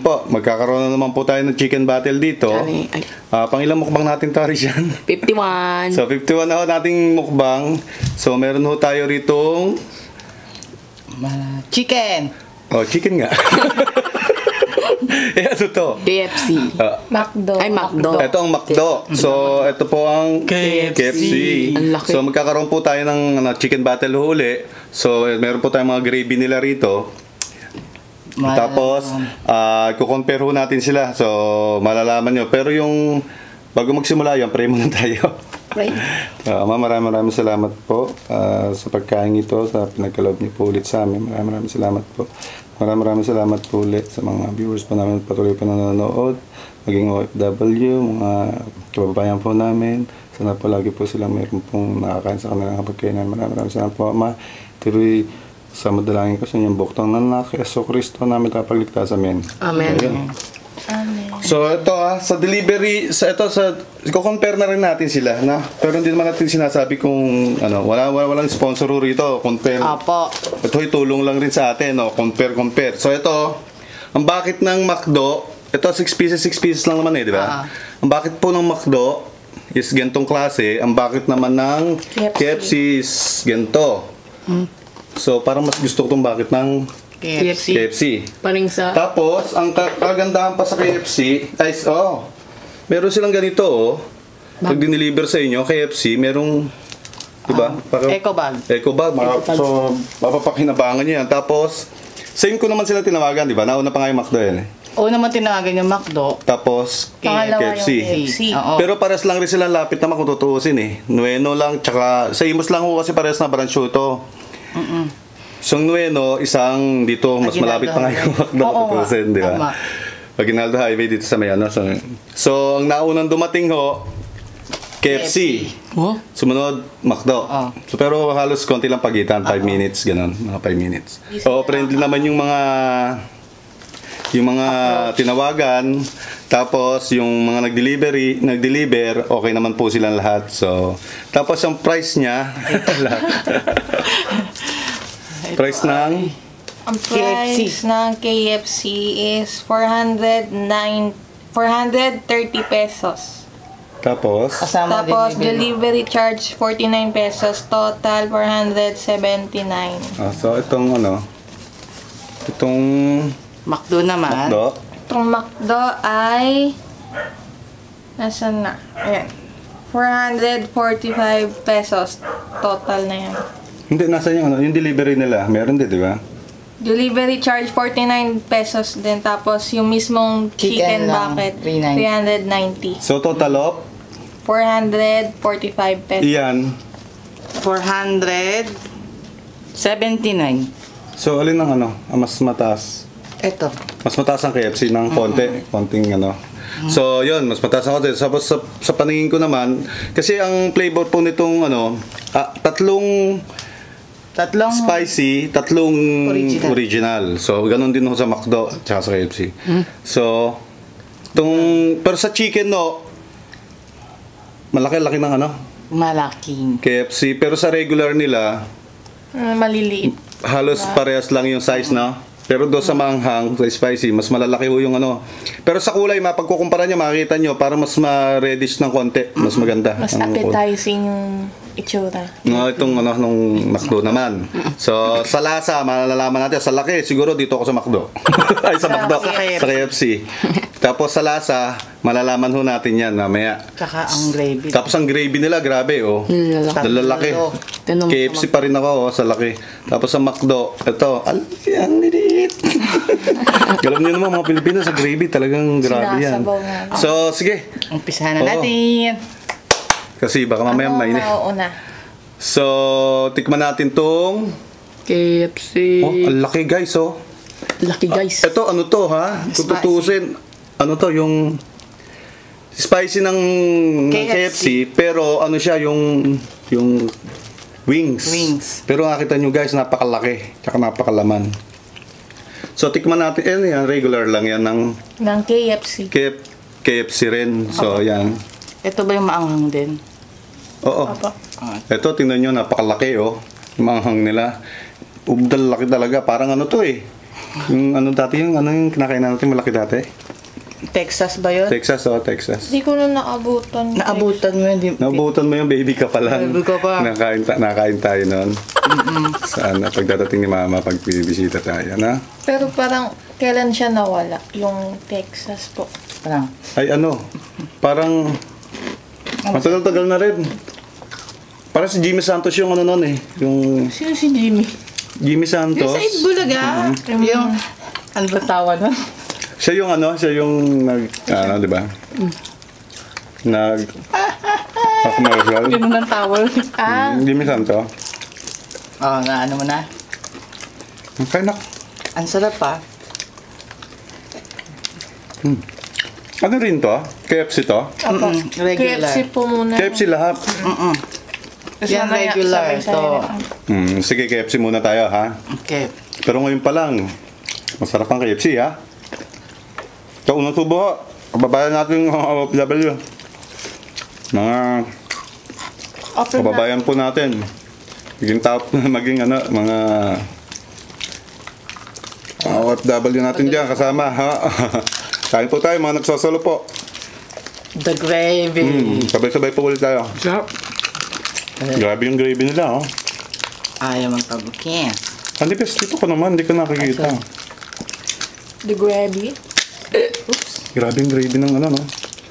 po, magkakaroon na naman po tayo ng chicken battle dito. Pangilang mukbang natin tari yan? 51. So 51 na ho nating mukbang. So meron ho tayo ritong chicken. Oh, chicken nga. Ano to? KFC. McDo. Ay, McDo. Ito ang McDo. So ito po ang KFC. Ang laki. So magkakaroon po tayo ng chicken battle huli. So meron po tayong mga gravy nila rito. Tapos, kukompare ho natin sila. So, malalaman nyo. Pero yung, bago magsimula yan, pray muna tayo. Right. Maraming salamat po sa pagkain ito, sa pinagkaloob niyo po ulit sa amin. Maraming salamat po. Maraming salamat po ulit sa mga viewers po namin patuloy po nanonood. Maging OFW, mga kababayan po namin. Sana po lagi po silang mayroon pong nakakain sa kanilang pagkainan. Maraming salamat po, Ama. Tuloy sa madalangin ko sa inyong buktong nanak, Yeso Kristo namin tapagligtas. Amen. Amen. Amen. So ito sa delivery, i-compare na rin natin sila na, pero hindi naman natin sinasabi kung walang sponsor rito, compare. Apo. Ito ay tulong lang rin sa atin, no, compare. So ito, ang bakit ng McDo, ito 6 pieces lang naman di ba? Ang bakit po ng McDo is gantong klase, ang bakit naman ng KFC is ganto. So, parang mas gusto ko itong bakit ng KFC. Paring sa... Tapos, ang kagandahan pa sa KFC, meron silang ganito, pag dineliver sa inyo, KFC, merong, diba? Eco bag. Eco bag. So, mapapakinabangan nyo yan. Tapos, same ko naman sila tinawagan, diba? Nauna pa nga yung McDo yan Oo naman tinawagan yung McDo. Tapos, Pangalawa KFC. yung KFC. Pero pares lang rin sila lapit naman kung tutuusin Nueno lang, tsaka sa Imus lang ho kasi pares na branch ito. So, Nueno, isang dito, mas malapit pa nga yung McDo tutuusin, di ba? Aguinaldo Highway dito sa may So, ang naunang dumating ho, KFC. Sumunod, McDo. So, pero halos konti lang pagitan, 5 minutes, ganun, mga 5 minutes. So, friendly naman yung mga tinawagan, tapos yung mga nag-deliver, okay naman po silang lahat. So, tapos ang price niya, price ng Ang price ng KFC is 430 pesos. Tapos Delivery charge 49 pesos. Total 479. so itong McDo naman. Itong McDo ay nasaan na? Ayan. 445 pesos. Total na yan. Hindi, nasa yung delivery nila. Meron din, di ba? Delivery charge 49 pesos din. Tapos yung mismong chicken lang, bucket 390. So total of 445 pesos. iyan. 479. So alin ang ang mas mataas? Ito. Mas mataas ang KFC ng konting So, yun, mas mataas ang konti. Tapos sa paningin ko naman, kasi ang flavor po nitong tatlong spicy, tatlong original. So, ganun din ho sa McDo at sa KFC. So, pero sa chicken malaki-laki ng Malaking. KFC. Pero sa regular nila, Maliliit. halos parehas lang yung size Pero doon sa manghang, sa spicy, mas malalaki ho yung Pero sa kulay, mapagkukumpara nyo, makikita nyo, para mas ma-reddish ng konti, mas maganda. Mas appetizing yung itsura. Itong nung McDo naman. So, sa lasa, malalaman natin. Sa laki, siguro dito ako sa McDo. Ay, sa McDo. Sa KFC. Tapos sa lasa, malalaman ho natin yan mamaya. Tsaka ang gravy. Tapos ang gravy nila, grabe Lalaki. KFC pa rin ako sa laki. Tapos sa McDo, ito, ang liit. Alam niyo naman mga Pilipino sa gravy, talagang grabe yan. So, sige. Umpisahan na natin. Kasi baka mamaya mainit. So, tikman natin tong KFC. ang laki guys Laki guys. Ito to ha? Tututusin. Yung spicy ng KFC, pero siya yung wings. Pero nakita nyo guys, napakalaki, tsaka napakalaman. So tikman natin, yan regular lang yan ng KFC. KFC rin. So yan. Ito ba yung maanghang din? Oo. Ito tingnan nyo, napakalaki yung maanghang nila. Laki talaga, parang Yung ano dati, yung ano yung kinakain natin malaki dati? Texas ba yun? Texas, Texas. Hindi ko na naabutan. Naabutan mo yun. Nabutan mo yung baby ka pa lang. Baby ka pa. Nakain tayo noon. Saan na pagdadating ni mama pag bibisita tayo, na? Pero parang, kailan siya nawala? Yung Texas po. Parang, Ay ano, parang matagal-tagal na rin. Parang si Jimmy Santos yung ano noon eh. Yung sino si Jimmy? Jimmy Santos. Sa Bulaga. Yung, ano ba tawa nun? Siya yung di ba? Commercial. Ganun ang tawa. Jimmy Santos. Oo, na ano mo na. Okay na. Ang sarap pa. Ano rin to? KFC to? Apa. Regular. KFC po muna. KFC lahat. Tapos Yan mamaya, regular. sabay-sabay na. Sige, KFC muna tayo ha. Okay. Pero ngayon pa lang, masarap ang KFC ha. Ito, unang tubo ha. Kababayan natin yung OFW. Mga Open na. kababayan po natin. Maging mga OFW natin dyan kasama ha. Kain po tayo mga nagsasalo po. The gravy. Sabay-sabay po ulit tayo. Sarap. Grabe yung gravy nila oh. Ayaw magpabukis. Hindi bes, dito ko naman, hindi ko nakikita. The gravy. Grabe yung gravy ng ano, no?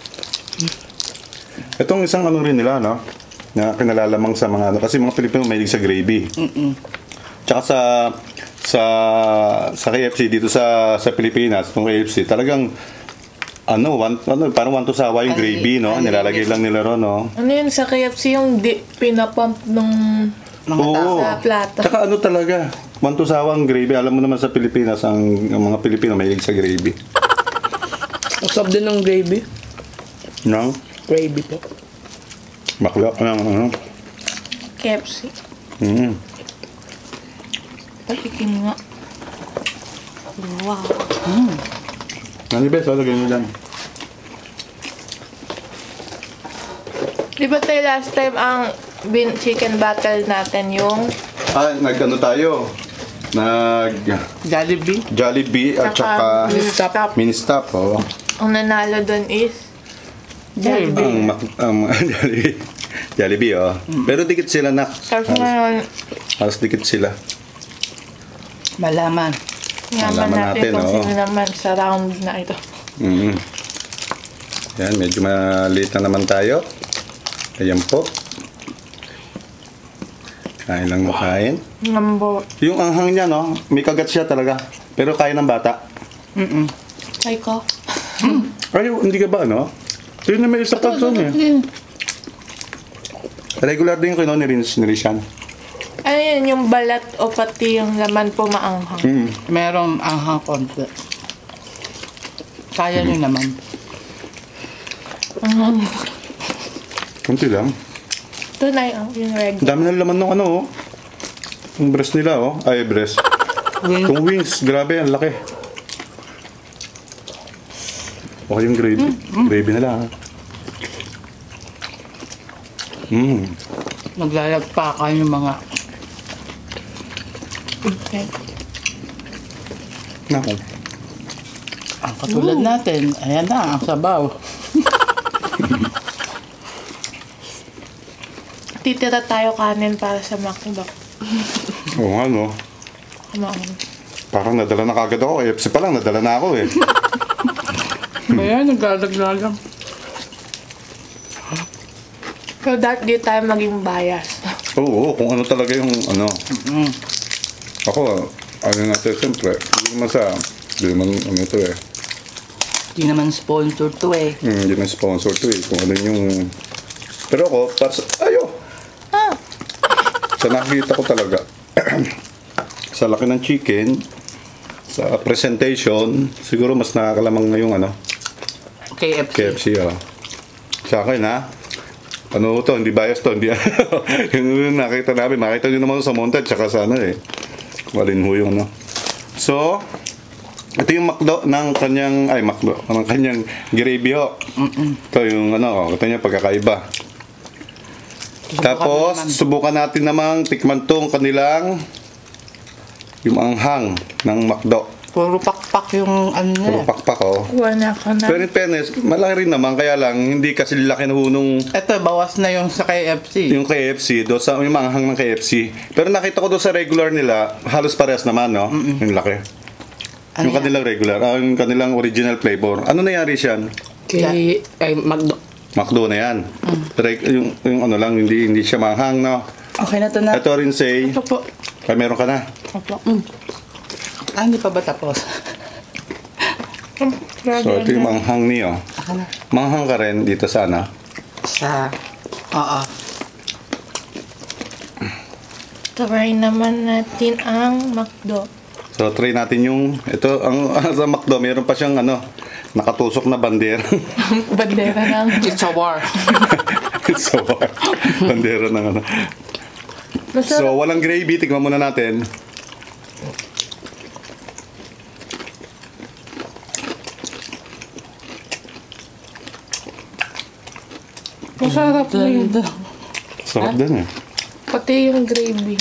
Itong isang ano rin nila, no? Na kinalalamang sa mga ano. Kasi mga Pilipino mahilig sa gravy. Tsaka sa KFC dito sa Pilipinas, itong KFC, talagang parang one to sawa yung gravy, no? Nilalagay lang nila ron, no? Ano yun sa KFC yung pinapump nung Mga tao. sa plato. Tsaka ano talaga, one to sawa ang gravy. Alam mo naman sa Pilipinas, ang mga Pilipino mahilig sa gravy. Masarap din ng gravy. No? Gravy po. Bakla, ano? KFC. Patikin nga. Wow. Ano bes, lagay nyo dyan. Di ba tayo last time ang chicken battle natin yung Nag-ano tayo? Jollibee. Jollibee at saka stop. mini-stop, oh. Ang nanalo doon is Jollibee. Jollibee. Jollibee, oh. Pero dikit sila, nak. Tapos ngayon, Halos dikit sila. Malaman. yaman Malaman natin natin, kung oo. sino naman sa round na ito. Yan, medyo maliit na naman tayo. Ayan po. Kain lang na kain. Number, Yung anghang niya, no? May kagat siya talaga. Pero kaya ng bata. ay ko. Ay, hindi ka ba, no? Yun na may isa pa doon, eh. Regular din ko, no? Nirisyan. Ano yun, yung balat o pati yung laman po maanghang. Merong anghang konti. Kaya nyo naman. Kunti lang. Ito na yung regular. Dami na laman ng ano, oh. Yung breast nila, oh. Ay, breast. Yung wings, grabe, ang laki. Okay yung gravy. Gravy nila, ha. Maglalagpakan yung mga Nako. ang katulad natin. Ayan na, ang sabaw. Titira tayo kanin para sa McDo. Oo nga, no. Kumain. Parang nadala na kagad ako. KFC pa lang, nadala na ako, eh. Ayan, naglalaglagang. So that di tayo maging bias. Oo, kung ano talaga yung ano. Ako, ano natin, siyempre, hindi naman ano ito eh. Hindi naman sponsor to eh. Hindi naman sponsor to eh. Kung ano yung... Pero ako, sa nakikita ko talaga, sa laki ng chicken, sa presentation, siguro mas nakakalamang na yung ano, KFC. KFC, oh. Sa akin, ha? Ano to, hindi bias to, hindi yung nakita namin, makita nyo naman sa montage, tsaka sa ano eh. Kung alin ho yung ano. So, ito yung McDo ng kanyang, ng kanyang gravy ho. Ito yung ano, ito yung pagkakaiba. Tapos, subukan natin namang tikman tong kanilang Yung anghang ng McDo. Puro pakpak yung ano Puro nila. pakpak, oh. Kuha na ako na. Pero in fairness, malaki rin naman. Kaya lang, hindi kasi laki na hunong Ito, bawas na yung sa KFC. yung KFC. Doon sa yung anghang ng KFC. Pero nakita ko doon sa regular nila, halos parehas naman, no? Yung laki. Ano Yung yan? kanilang regular, yung kanilang original flavor. Ano nangyari siyan? Kay, ay, Magdo. McDo na yan. Yung ano lang, hindi siya manghang, no? Okay na to na. Ito rin say, Ito po. ay meron ka na. Opo. Ah, hindi pa ba tapos? So ito yung manghang niyo. Ako na. Manghang ka rin dito sa ano? Sa... Oo. Try naman natin ang McDo. So try natin yung, ito, ang sa McDo, meron pa siyang ano, nakatusok na bandera. Bandera ng... It's a war. So, bandera ng ano. Masarap. So walang gravy, tignan muna natin. Masarap din. Sarap din eh. Pati yung gravy.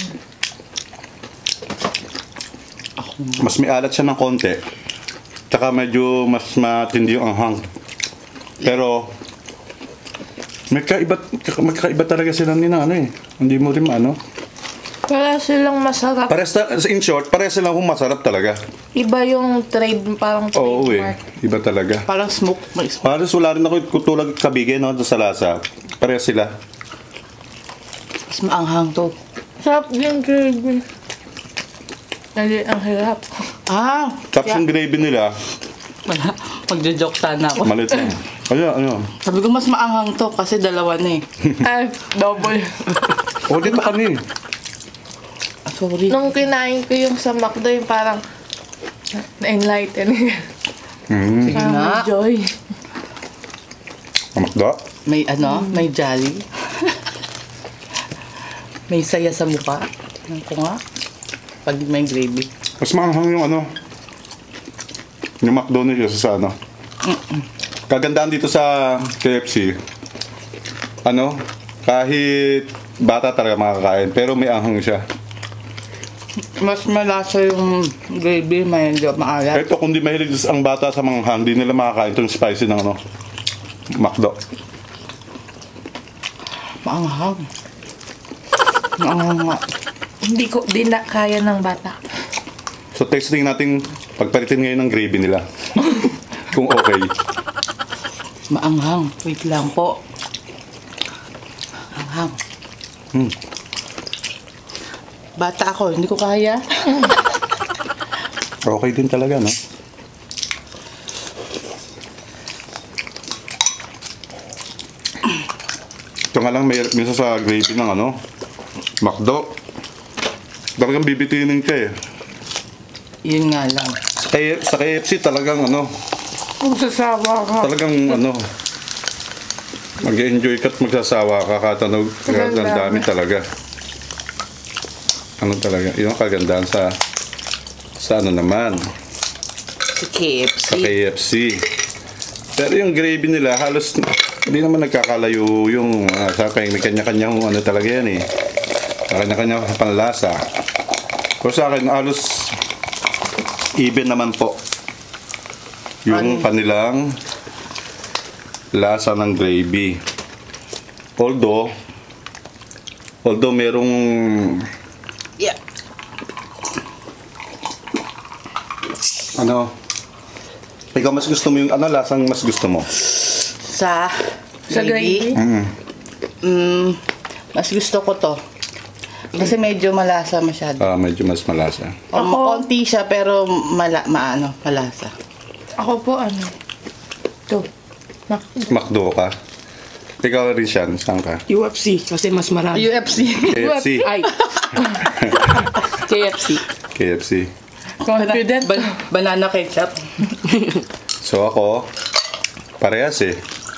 Mas may alat siya ng konti. Tsaka medyo mas matindi yung anghang. Pero may kaiba talaga sila ni na ano eh. Hindi mo rin ano. Para silang masarap. In short, pares silang kung masarap talaga. Iba yung parang Oo eh. trademark. Iba talaga. Parang smoke. May smoke. Pares wala rin ako kutulag kabigay no doon sa lasa. Pares sila. Mas maanghang to. Sarap yung gravy. Dali, ang hirap. Ah! Tapos yung gravy nila, Magjo-joke sana ako. malit lang. Ano? Sabi ko mas maanghang to kasi dalawa na eh. Ay, double. O, dito kami. Ah, sorry. Nung kinain ko yung sa McDo, yung parang na-enlighten. Mm. Sige Parang na. may joy. Amakdo? May ano, may jolly. May saya sa mukha. Tingnan ko nga. Pag may gravy. Mas maanghang yung ano. Yung McDonald's sa ano. Kagandahan dito sa KFC. Ano? Kahit bata talaga makakain. Pero may anghang siya. Mas malasa yung gravy, medyo maalat. Ito kung di mahilig ang bata sa manghang, di nila makakain itong spicy ng ano. McDo. Maanghang. Maanghang nga. Di na kaya ng bata. So tasting natin pagpalitin ngayon ng gravy nila. Kung okay. Maanghang. Wait lang po. Maanghang. Bata ako, hindi ko kaya. Okay din talaga, no? Ito nga lang, may minsan sa gravy ng ano, McDo. Talagang bibitinin ka eh. Yun nga lang. Sa KFC talagang ano, Magsasawa ka. talagang ano, mag-enjoy ka at magsasawa ka katanog. Ang dami talaga. Ano talaga, yung kagandahan sa ano naman, Si KFC. sa KFC. Pero yung gravy nila, halos hindi naman nagkakalayo yung sa may kanya-kanyang ano talaga yan eh. Kanya-kanya panlasa. Pero sa akin, halos even naman po yung kanilang lasa ng gravy. Although merong Yeah. ano, ikaw mas gusto mo yung ano, lasang mas gusto mo? Sa gravy? Mas gusto ko to. Kasi medyo malasa masyado. Medyo mas malasa. Konti siya pero malasa. Ako po, ano? Ito. McDo ka? Ikaw rin siya, saan ka? UFC, kasi mas marami. UFC. KFC. Ay, KFC. KFC. Confident. Banana ketchup. So ako, parehas eh.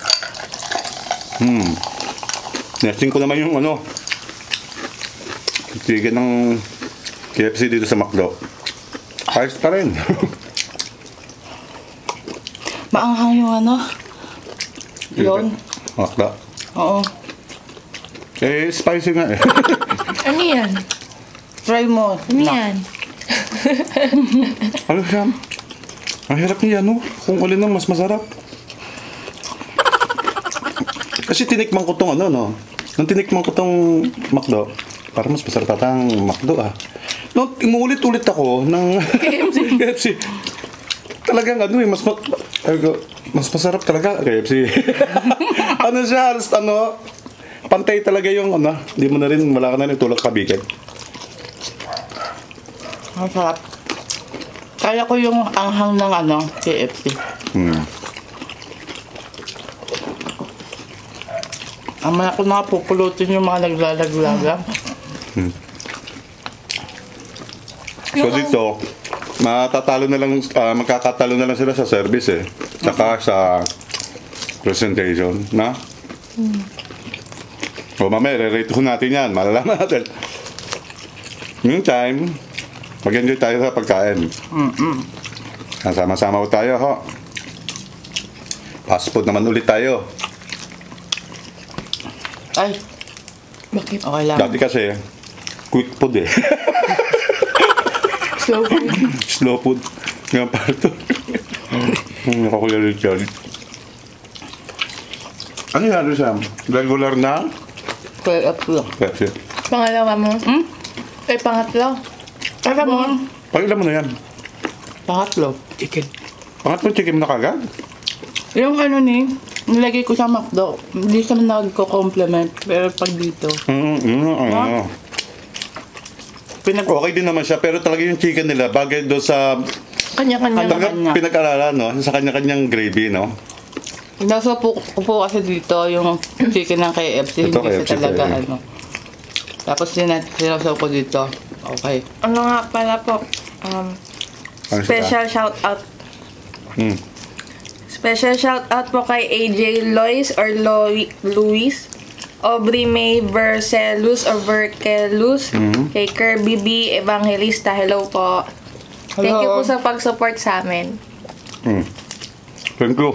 Nesting ko naman yung ano, tigan ng KFC dito sa McDo. Ayos pa rin. Maanghang yung ano. Yun. McDo. Oo. Eh, spicy nga eh. Ano yan? Try mo. Ano yan? Ano siya? Ang hirap niya, no? Kung alin ang mas masarap. Kasi tinikman ko tong ano, no? Nung tinikman ko tong McDo, parang mas masarap ata ang McDo, ah. Nung umuulit-ulit ako ng KFC. Talagang ano eh, mas masarap talaga KFC. Ano siya, ano, pantay talaga yung ano, hindi mo na rin, wala ka na rin tulak kabigan. Ang sarap. Kaya ko yung anghang ng ano, KFC. Ang mga ko nakapupulutin yung mga naglalaglaga. So dito, matatalo na lang, magkakatalo na lang sila sa service eh. Saka sa presentation, na? O mamaya, re-rate ko natin yan. Malalaman natin. Meantime, mag-enjoy tayo sa pagkain. Sama-sama ko tayo, ho. Fast food naman ulit tayo. Ay, Bakit? okay lang. Dati kasi, quick food eh. Slow food. Slow food. Nga pa ito. Nakakuya Richard. Ano yan, Sam? Regular na? KFC. Kasi, Pangalawa mo? Ay, pangatlo. Para mo? pakilam mo na yan. Pangatlo. Chicken. Pangatlong chicken na kagad? Yung ano ni, nilagay ko sa McDo. Hindi siya nagko-complement. Pero pag dito, Okay din naman siya, pero talaga yung chicken nila, bagay doon sa Kanya-kanya. talaga Kanya. pinag-aralan, no? Sa kanya-kanyang gravy, no? nasa po kasi dito yung chicken ng KFC. Ito, hindi KFC siya talaga tayo. ano. Tapos sinasaw ko dito. Okay. Ano nga pala po? Ano siya? Special shout out. Hmm. Special shout out po kay AJ Lois or Luis. Aubrey May Vercelus or Vercelus. Kay Kirby B. Evangelista. Hello po. Thank you po sa pag-support sa amin. Hmm. Thank you.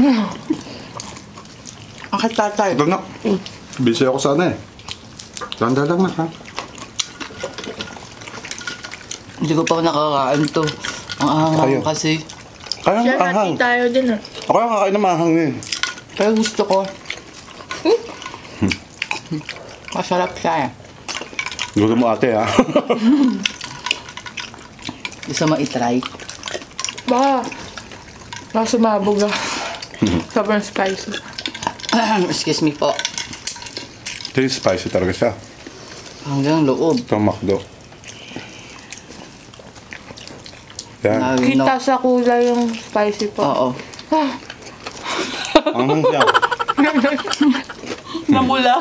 Akit tatay. Ito na. Busy ako sana eh. Tanda lang na, ha? Hindi ko pa nakakain to. Ang ahang Ayaw. kasi. Kaya Siya ang ahang. natin tayo din ah. Ako yung kakain ng mahang eh. Pero gusto ko. Masarap siya eh. Gusto mo ate, ha? Gusto mo itry? Baka sumabog ah. Sobrang spicy. Excuse me po. Ito yung spicy talaga siya. Hanggang loob. Ito ang McDo. Yan. Kita sa kulay yung spicy po. Oo. Anghang siya. Namula.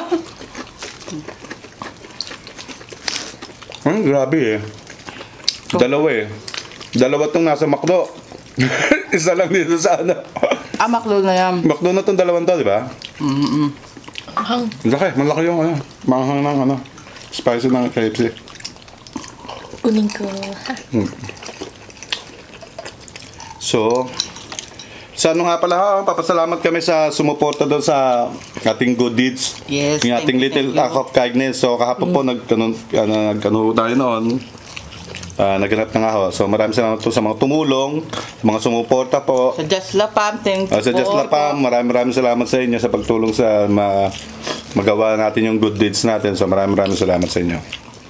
Grabe eh. Dalawa eh. Dalawa tong nasa McDo. Isa lang dito sa ano. Maklo na yan. McDo na tong dalawang to, di ba? Hang. Malaki yung ano. Manghang ng ano. Spicy ng KFC. Kunin ko. So, sa ano nga pala ha, papasalamat kami sa sumuporta doon sa ating good deeds. Yes, Yung ating thank you, little thank you. act of kindness. So, kahapon po nagkano tayo noon. Naganap na nga ho. So, maraming salamat po sa mga tumulong, sa mga sumuporta po. Sa Just La Pam, thank you Sa Just La Pam, maraming salamat sa inyo sa pagtulong sa magawa natin yung good deeds natin. So, maraming salamat sa inyo.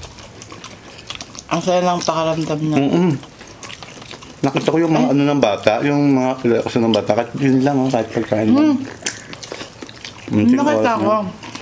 Ang saya lang pakaramdam na. Nakita ko yung mga ano ng bata, yung mga kasi ng bata, kahit yun lang, kahit pagkain lang. Nakita ko.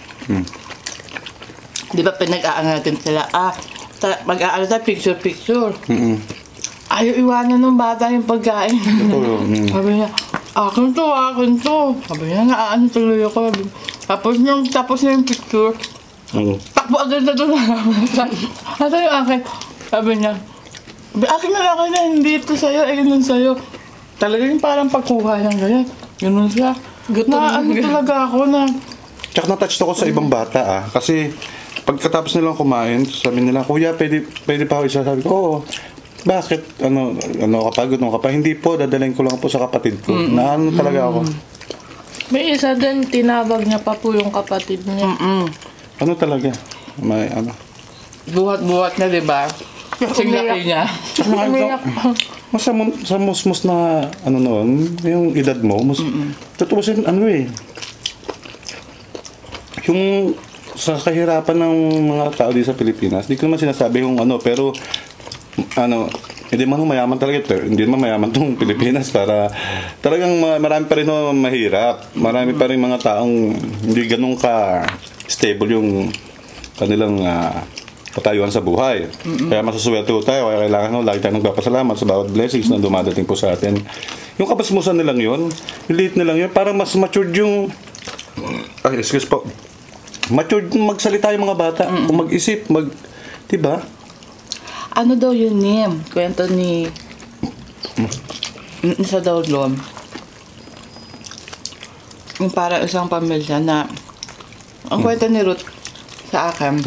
Di ba pinag-aano natin sila, mag-aano tayo, picture. Ayaw iwanan ng bata yung pagkain. Sabi niya, akin to. Sabi niya, naaano tuloy ako. Tapos na yung picture, takbo agad na doon. Ito yung akin. Sabi niya, akin na, hindi ito sa'yo, ganun sa'yo. Talaga yung parang pagkuha ng ganyan. Ganun siya. Naano talaga ako na. Tsaka na-touch ako sa ibang bata kasi pagkatapos nilang kumain, sabi nila, Kuya, pwede pa ako isa? Sabi ko, oo. Bakit? Ano kapagod mo ka pa? Hindi po, dadalhin ko lang po sa kapatid ko. Naano talaga ako. May isa din, tinawag niya pa po yung kapatid niya. Ano talaga? May ano? Buhat-buhat na, di ba? Kasing laki niya. Umiyak. Mas sa musmus na, ano noon, yung edad mo, tutuusin, ano eh, yung sa kahirapan ng mga tao dito sa Pilipinas, di ko naman sinasabi yung ano, pero, ano, hindi man mayaman talaga ito, hindi man mayaman tong Pilipinas para talagang marami pa rin no, mahirap. Marami pa rin mga taong hindi ganun ka stable yung kanilang patayuan sa buhay. Kaya masuswerte po tayo, kaya kailangan no, lagi tayong nagpapasalamat sa bawat blessings na dumadating po sa atin. Yung kapasmusan nilang yun, liit nilang yun, parang mas matured yung excuse po, matured magsalita yung mga bata, kung mag-isip, diba? Ano daw yun, Nim? Kwento ni... Isa daw doon. Yung para isang pamilya na... Ang kwento ni Ruth sa akin,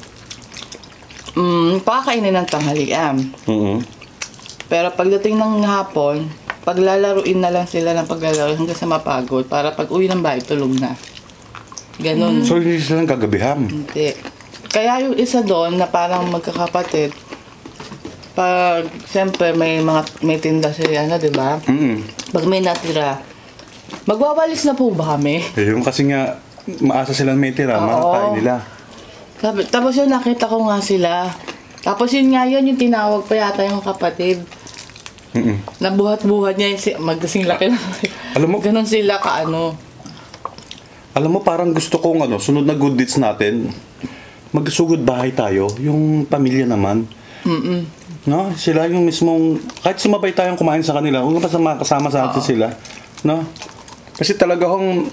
pakakainin ng tanghalian. Pero pagdating ng hapon, paglalaruin na lang sila ng paglalaro hanggang sa mapagod para pag uwi ng bahay, tulog na. Ganon. So hindi silang kagabihan. Hindi. Kaya yung isa doon na parang magkakapatid, pag siyempre may tinda sila na, di ba? Pag may natira, magwawalis na po ba kami? Yung kasi nga, maasa sila may tira, makakain nila. Tapos yun, nakita ko nga sila. Tapos yun nga yun, yung tinawag pa yata yung kapatid. Nabuhat-buhat niya, magkasing laki na. Alam mo, ganon sila kaano. Alam mo, parang gusto kong sunod na good deeds natin, magsugod bahay tayo, yung pamilya naman. No? Sila yung mismong, kahit sumabay tayong kumain sa kanila, huwag pa kasama sa atin sila. No? Kasi talaga kung,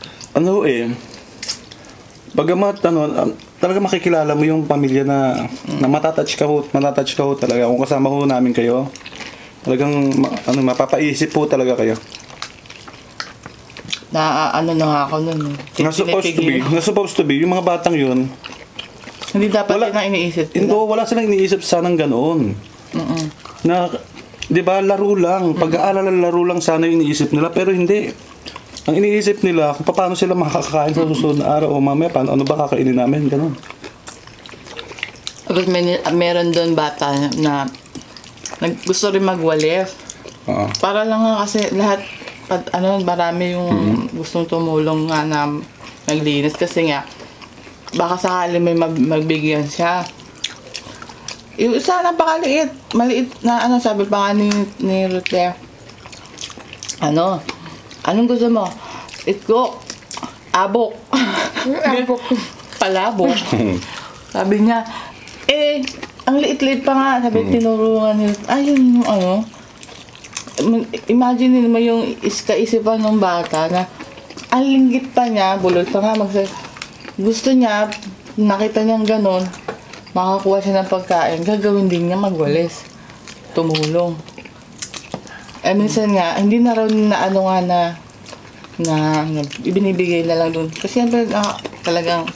bagamat, talaga makikilala mo yung pamilya na matatouch ka ho talaga. Kung kasama ho namin kayo, talagang, mapapaisip po talaga kayo. Na nga ako nun. Supposed to be, yung mga batang yun, hindi dapat yun ang iniisip nila. Wala silang iniisip sanang ganoon. Na, di ba, laro lang. Pag-aalala, laro lang sana yung iniisip nila. Pero hindi. Ang iniisip nila, kung paano sila makakakain sa susunod na araw o mamaya, ano ba kakainin namin, gano'n. Tapos meron doon bata na gusto rin magwalis. Para lang nga kasi lahat, marami yung gustong tumulong nga na naglinis. Kasi nga, baka sakali may magbigyan siya. Yung isa napakaliit. Maliit na sabi pa nga ni Ruth there. Anong gusto mo? Itkok. Abok. Abok. Palabok. Sabi niya, ang liit-liit pa nga. Sabi, tinuruan niya. Ayun yung imagine mo yung kaisipan ng bata na ang linggit pa niya, bulol pa nga gusto niya, nakita niyang ganon, makakuha siya ng pagkain, gagawin din niya magwalis. Tumulong. Minsan nga, hindi na raw na ibinibigay na lang dun. Kasi yan talagang,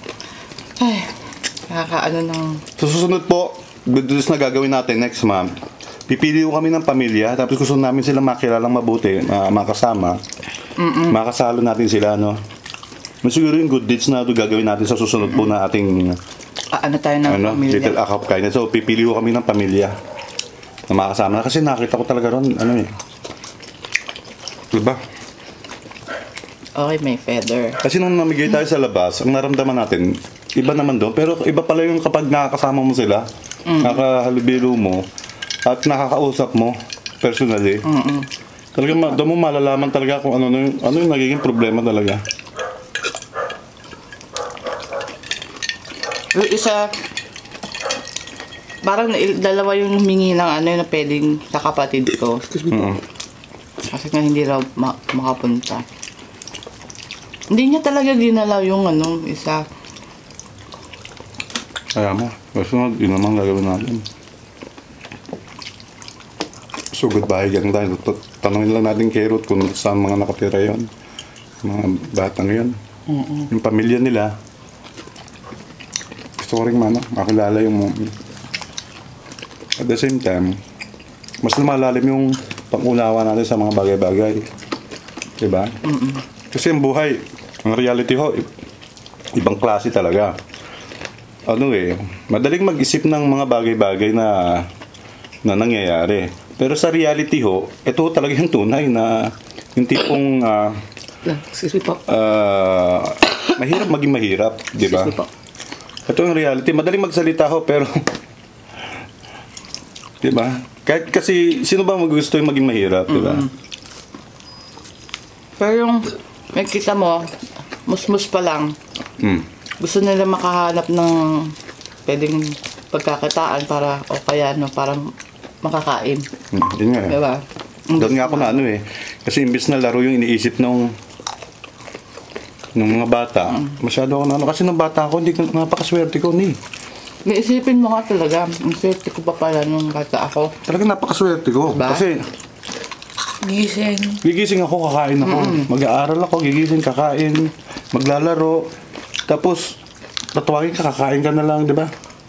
Sa susunod po, videos na gagawin natin next month, pipili ko kami ng pamilya, tapos gusto namin sila makilalang mabuti, makasama, makasalo natin sila, siguro yung good deeds na gagawin natin sa susunod po na ating tayo ng pamilya. little act of kindness. So, pipili ko kami ng pamilya na makasama. Kasi nakita ko talaga ron, diba? Okay, may feather. Kasi nung namigay tayo sa labas, ang naramdaman natin, iba naman doon. Pero iba pala yung kapag nakakasama mo sila, nakahalubilo mo, at nakakausap mo, personally. Talaga, doon mo malalaman talaga kung ano yung nagiging problema talaga. Yung isa, parang dalawa yung humingi ng na pwedeng sa kapatid ko. Kasi nga hindi raw makapunta. Hindi niya talaga dinala yung isa. Kaya mo, kasunod, yun naman gagawin natin. So, goodbye lang tayo. Tanongin lang natin kay Ruth kung saan mga nakatira yon, mga batang yon, yung pamilya nila. Gusto ko rin makilala yung at the same time, mas lumalalim yung pang-unawa natin sa mga bagay-bagay. Diba? Kasi ang buhay, ang reality ho, ibang klase talaga. Madaling mag-isip ng mga bagay-bagay na na nangyayari. Pero sa reality ho, ito talaga yung tunay na yung tipong Excuse me po. mahirap maging mahirap, di ba? Excuse me po. Ito yung reality. Madaling magsalita ho, pero di ba? Kahit kasi sino ba magugusto yung maging mahirap, di ba? Pero yung nakita mo, musmus pa lang, Mm. gusto nila makahanap ng pwedeng pagkakitaan para o kaya no, parang makakain. Yun nga. Diba? Doon nga ako na ano eh. Kasi imbis na laro yung iniisip nung mga bata, masyado ako na ano. Kasi nung bata ako, hindi ko napakaswerte ko ni. Naisipin mo nga talaga, ang swerte ko pa pala nung bata ako. Talagang napakaswerte ko. Diba? Kasi Gising. gigising ako, kakain ako. Mag-aaral ako, gigising, kakain, maglalaro. Tapos, tatawagin ka, kakain ka na lang, di ba?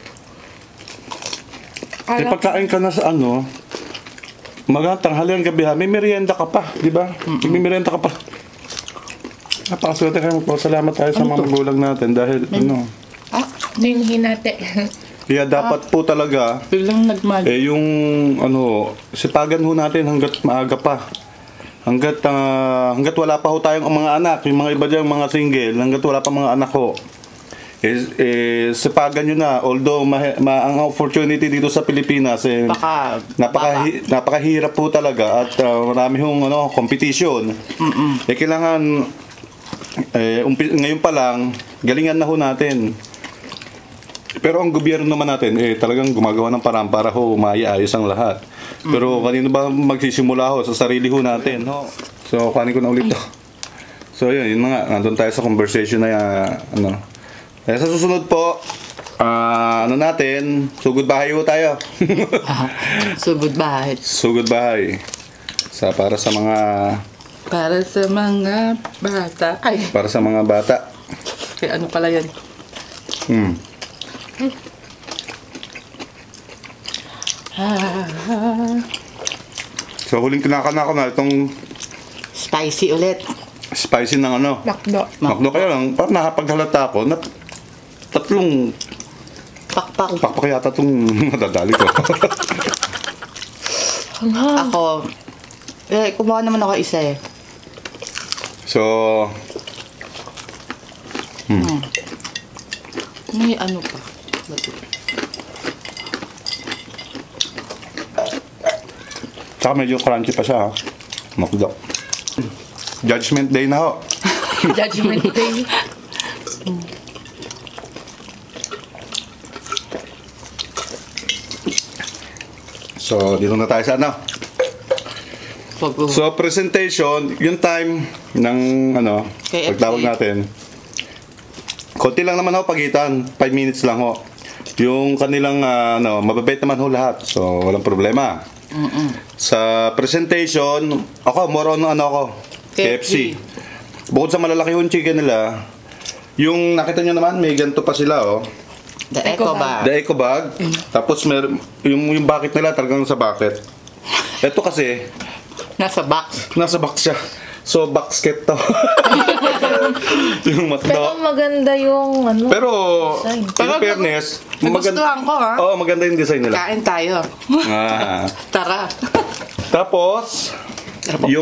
Eh, pagkain ka na sa ano, tanghalian gabi ha, may merienda ka pa, di ba? May merienda ka pa. Napakaswerte kayo, magpasalamat tayo sa mga magulang natin dahil ano. Hinati. Kaya dapat po talaga, Biglang nagmali. yung ano, sipagan ho natin hanggat maaga pa. Hanggat wala pa ho tayong mga anak, yung mga iba dyan, mga single, hanggat wala pa mga anak ho. Sipagan nyo na, although ang opportunity dito sa Pilipinas napakahirap po talaga at marami hong competition. Kailangan ngayon pa lang galingan na ho natin. Pero ang gobyerno naman natin talagang gumagawa ng paraan para ho maiayos ang lahat. Pero kanino ba magsisimula ho? Sa sarili ho natin. No? So kunin ko na ulit to. So yun na nga, nandun tayo sa conversation na ano. Kaya sa susunod po, natin, sugod bahay ho tayo. So goodbye. Sugod bahay. Para sa mga bata. Ay, para sa mga bata. kaya ano pala yan? So huling kinakain ako na itong Spicy ulit. spicy ng ano. Makdo. Makdo kaya lang, parang nakapaghalata ako na tatlong Pakpak. pakpak yata itong nadadali ko. Ako, kumuha naman ako isa eh. So, May ano pa. tsaka medyo crunchy pa siya ha. Makdo. Judgment day na ho. Judgment Day. So, dito na tayo sa ano. Pag- So, presentation, yung time ng ano, KFC. pagtawag natin. Konti lang naman ho pagitan, 5 minutes lang ho. Yung kanilang mababait naman ho lahat. So, walang problema. Sa presentation, ako more on KFC. Bukod sa malalaki yung chicken nila, yung nakita nyo naman, may ganito pa sila oh. The Eco Bar. The eco bag. Tapos yung bucket nila talagang sa bucket. Ito kasi, Nasa box. nasa box siya. So, boxket to. yung Pero matdo. maganda yung ano. Pero, Design. in fairness, Nagustuhan ko ha. Oo, maganda yung design nila. Kain tayo. Ah. Tara. Tapos, yung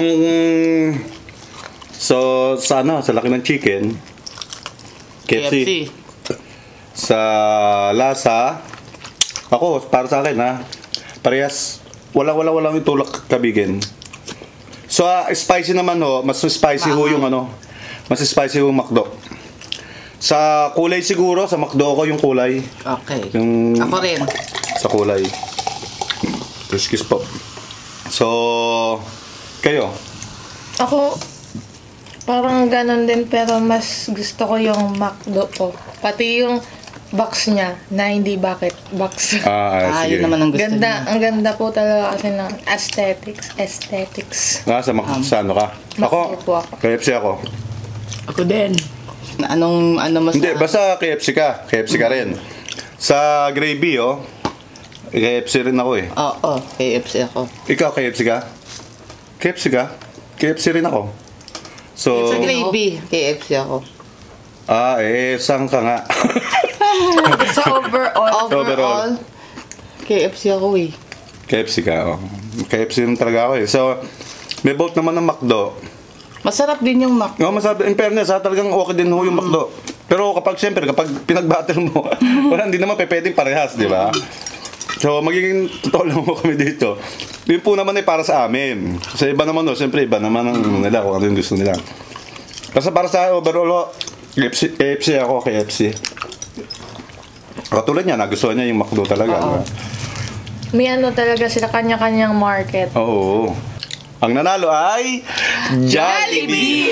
sa laki ng chicken, KFC. Sa lasa, ako, para sa akin ha, parehas, walang itulak kabigin. So, spicy naman ho, mas spicy ho yung mas spicy ho yung McDo. Sa kulay siguro, sa McDo ko yung kulay. Okay. Yung Ako rin. sa kulay. Excuse po. So, kayo? Ako, parang ganun din pero mas gusto ko yung McDo ko. Pati yung box niya na hindi bucket box. Sige. Yun naman ang gusto Ganda, niya. ang ganda po talaga kasi ng aesthetics. Sa ano ka? Ako, McDo po ako. KFC ako. Ako din. Na ano mas Hindi, basta KFC ka. KFC ka rin. Sa gravy, KFC rin ako eh. Oo, KFC ako. Ikaw, KFC ka? KFC ka? KFC rin ako. So, Sa gravy, KFC ako. saan ka nga? Sa overall, Overall. KFC ako eh. KFC ka, oh. KFC rin talaga ako eh. So, may vote naman ng McDo. Masarap din yung Mac. No, masabi, in fairness, talagang okay din ho yung McDo. Pero siyempre, kapag pinag-battle mo, wala, hindi naman pwedeng parehas, di ba? So, magiging totoo lang mo kami dito. Yun po naman ay para sa amin. Kasi iba naman, no, siyempre, iba naman ang nila kung ano yung gusto nila. Kasi para sa overall, KFC ako, KFC. Katulad niya, nagustuhan niya yung McDo talaga. Diba? May ano talaga sila, kanya-kanyang market. Oo. Ang nanalo ay Jollibee!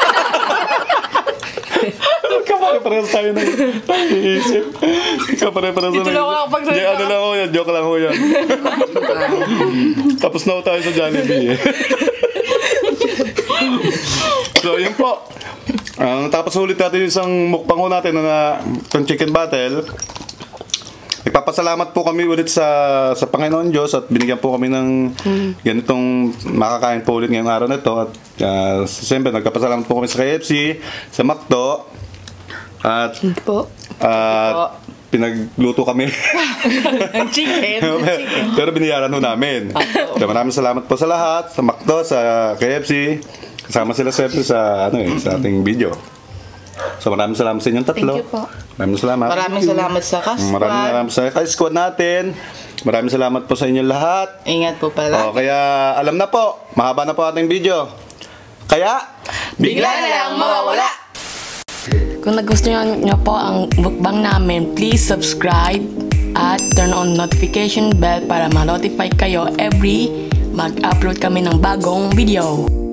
Kapare-parehas tayo na iisip. Kapare-parehas na Ito lang ako pagsalita. Ano lang ho yan, joke lang ho yan. Tapos na ho tayo sa Jollibee. So, yun po. Tapos ulit natin yung isang mukbang ho natin na itong chicken battle. Nagpapasalamat po kami ulit sa Panginoon Diyos at binigyan po kami ng ganitong makakain po ulit ngayong araw na ito. At siyempre, nagpapasalamat po kami sa KFC, sa McDo, at pinagluto kami. Ang chicken. Pero biniyaran ho namin. So, maraming salamat po sa lahat, sa McDo, sa KFC. Kasama sila siyempre sa ating video. So maraming salamat sa inyong tatlo. Thank you po. Maraming salamat. Maraming salamat sa kasquad. Maraming salamat sa squad natin. Maraming salamat po sa inyong lahat. Ingat po pala. Kaya alam na po, mahaba na po ating video. Kaya, Bigla na lang mawawala. Kung nagustuhan nyo po ang mukbang namin, please subscribe at turn on notification bell para ma-notify kayo every mag-upload kami ng bagong video.